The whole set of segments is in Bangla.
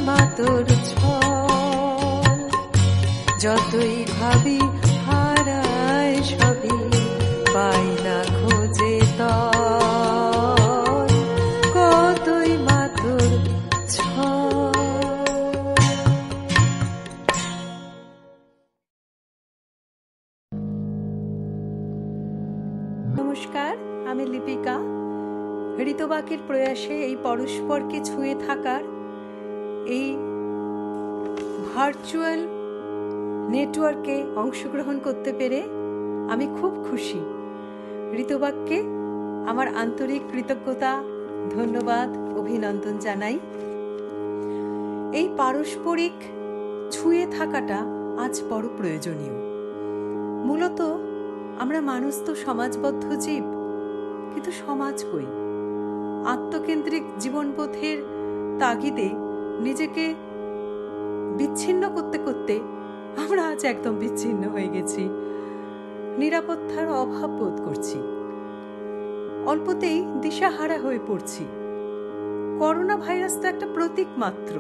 মাতর ছল, যতই ভাবি হারায় সবই, পাই না খোঁজে তল, কতই মাতর ছল। নমস্কার, আমি লিপিকা। ঋতবাকের প্রয়াসে এই পরস্পরকে ছুঁয়ে থাকার এই ভার্চুয়াল নেটওয়ার্কে অংশগ্রহণ করতে পেরে আমি খুব খুশি। ঋতবাককে আমার আন্তরিক কৃতজ্ঞতা, ধন্যবাদ, অভিনন্দন জানাই। এই পারস্পরিক ছুঁয়ে থাকাটা আজ বড় প্রয়োজনীয়। মূলত আমরা মানুষ তো সমাজবদ্ধ জীব, কিন্তু সমাজ কই? আত্মকেন্দ্রিক জীবনপথের তাগিদে নিজেকে বিচ্ছিন্ন করতে করতে আমরা আজ একদম বিচ্ছিন্ন হয়ে গেছি। নিরাপত্তার অভাব বোধ করছি, অল্পতেই দিশাহারা হয়ে পড়ছি। করোনা ভাইরাস তো একটা প্রতীক মাত্র।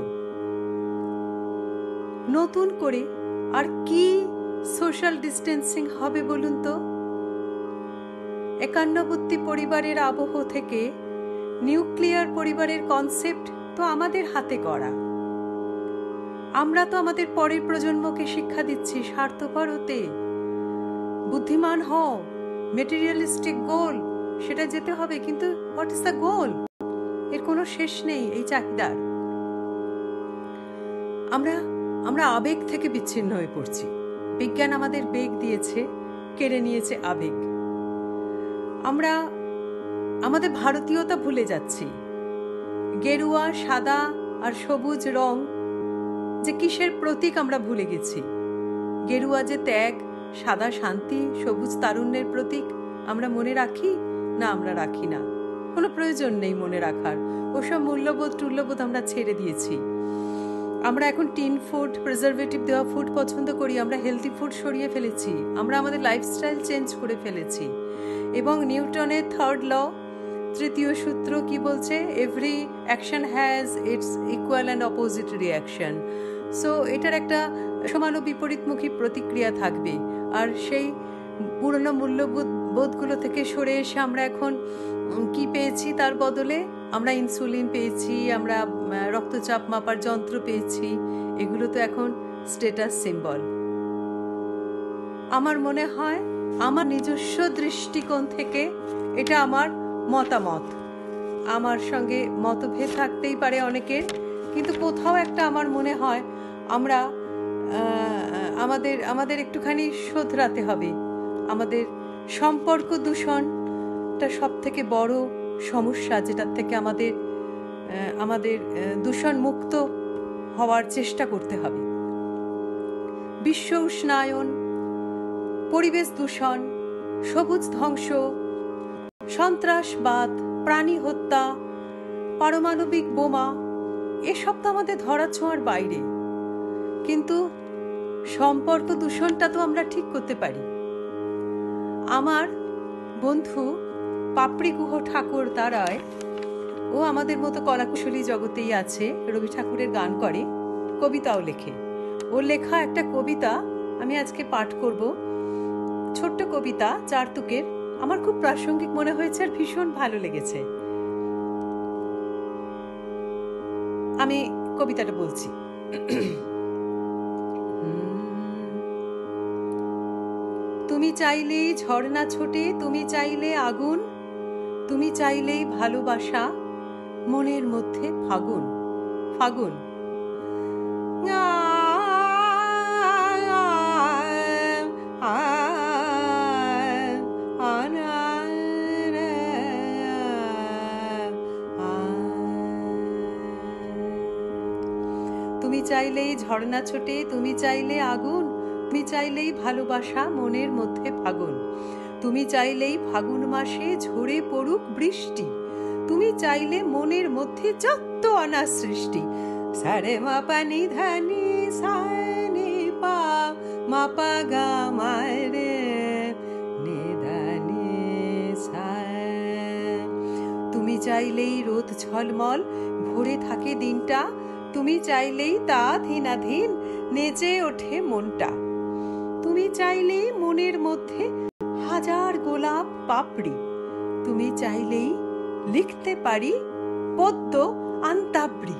নতুন করে আর কি সোশ্যাল ডিস্টেন্সিং হবে বলুন তো? একান্নবর্তী পরিবারের আবহ থেকে নিউক্লিয়ার পরিবারের কনসেপ্ট তো আমাদের হাতে গড়া। আমরা তো আমাদের পরের প্রজন্মকে শিক্ষা দিচ্ছি স্বার্থপর হতে, বুদ্ধিমান হও, মেটেরিয়ালিস্টিক গোল সেটা যেতে হবে, কিন্তু হোয়াট ইজ দ্য গোল? এর কোনো শেষ নেই এই চাহিদার। আমরা আবেগ থেকে বিচ্ছিন্ন হয়ে পড়ছি। বিজ্ঞান আমাদের বেগ দিয়েছে, কেড়ে নিয়েছে আবেগ। আমরা আমাদের ভারতীয়তা ভুলে যাচ্ছি। গেরুয়া, সাদা আর সবুজ রং যে কিসের প্রতীক আমরা ভুলে গেছি। গেরুয়া যে ত্যাগ, সাদা শান্তি, সবুজ তারুণ্যের প্রতীক, আমরা মনে রাখি না? আমরা রাখি না, কোনো প্রয়োজন নেই মনে রাখার। ওসব মূল্যবোধ টুল্যবোধ আমরা ছেড়ে দিয়েছি। আমরা এখন টিন ফুড, প্রিজারভেটিভ দেওয়া ফুড পছন্দ করি। আমরা হেলদি ফুড সরিয়ে ফেলেছি। আমরা আমাদের লাইফস্টাইল চেঞ্জ করে ফেলেছি। এবং নিউটনের থার্ড ল, তৃতীয় সূত্র কি বলছে? Every action has its equal and opposite reaction. So এটার একটা সমান ও বিপরীতমুখী প্রতিক্রিয়া থাকবে। আর সেই পুরনো মূল্যবোধগুলো থেকে সরে এসে আমরা এখন কি পেয়েছি? তার বদলে আমরা ইনসুলিন পেয়েছি, আমরা রক্তচাপ মাপার যন্ত্র পেয়েছি। এগুলো তো এখন স্ট্যাটাস সিম্বল। আমার মনে হয়, আমার নিজস্ব দৃষ্টিকোণ থেকে এটা আমার মতামত। আমার সঙ্গে মতভেদ থাকতেই পারে অনেকের, কিন্তু কোথাও একটা আমার মনে হয় আমরা আমাদের একটুখানি শোধরাতে হবে। আমাদের সম্পর্ক দূষণটা সব থেকে বড় সমস্যা, যেটার থেকে আমাদের দূষণ মুক্ত হওয়ার চেষ্টা করতে হবে। বিশ্ব উষ্ণায়ন, পরিবেশ দূষণ, সবুজ ধ্বংস, সন্ত্রাসবাদ, প্রাণী হত্যা, পারমাণবিক বোমা, এসব তো আমাদের ধরাছোঁয়ার বাইরে। কিন্তু সম্পর্ক দূষণটা তো আমরা ঠিক করতে পারি। আমার বন্ধু পাপড়ি গুহ ঠাকুর দাঁড়ায়, ও আমাদের মতো কলাকুশলী জগতেই আছে। রবি ঠাকুরের গান করে, কবিতাও লেখে। ওর লেখা একটা কবিতা আমি আজকে পাঠ করব। ছোট্ট কবিতা, চারতুকের। আমার খুব প্রাসঙ্গিক মনে হয়েছে আর ভীষণ ভালো লেগেছে। আমি কবিতাটা বলছি। তুমি চাইলেই ঝর্ণা ছোটে, তুমি চাইলে আগুন, তুমি চাইলেই ভালোবাসা, মনের মধ্যে ফাগুন ফাগুন। তুমি চাইলেই ঝর্ণা ছোটে, তুমি চাইলে আগুন, তুমি চাইলেই ভালোবাসা, মনের মধ্যে ফাগুন। তুমি চাইলেই ফাগুন মাসে ঝরে পড়ুক বৃষ্টি, তুমি চাইলে মনের মধ্যে যত অনা সৃষ্টি। সারে মাপা নিধানি সানি পা মাপা গা মারে নিধানি সায়। তুমি চাইলেই রোদ ঝলমল ভরে থাকে দিনটা, তুমি চাইলেই তা ধীনাধীন নেচে ওঠে মনটা। তুমি চাইলেই মনের মধ্যে হাজার গোলাপ পাপড়ি। তুমি চাইলেই লিখতে পারি পদ্ম আন্তাবৃ।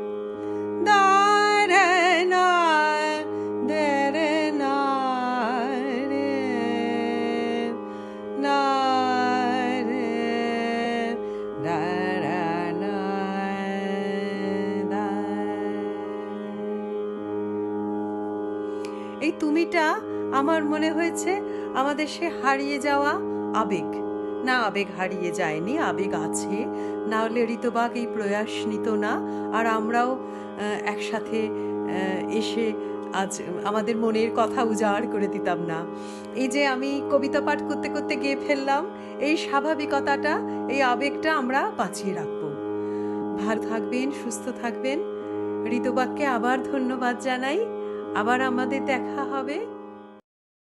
এই তুমিটা আমার মনে হয়েছে আমাদের সে হারিয়ে যাওয়া আবেগ। না, আবেগ হারিয়ে যায়নি, আবেগ আছে, না হলে ঋতুবাগ এই প্রয়াস নিত না, আর আমরাও একসাথে এসে আজ আমাদের মনের কথা উজাড় করে দিতাম না। এই যে আমি কবিতা পাঠ করতে করতে গেয়ে ফেললাম, এই স্বাভাবিকতাটা, এই আবেগটা আমরা বাঁচিয়ে রাখবো। ভালো থাকবেন, সুস্থ থাকবেন। ঋতুবাগকে আবার ধন্যবাদ জানাই। আবার আমাদের দেখা হবে।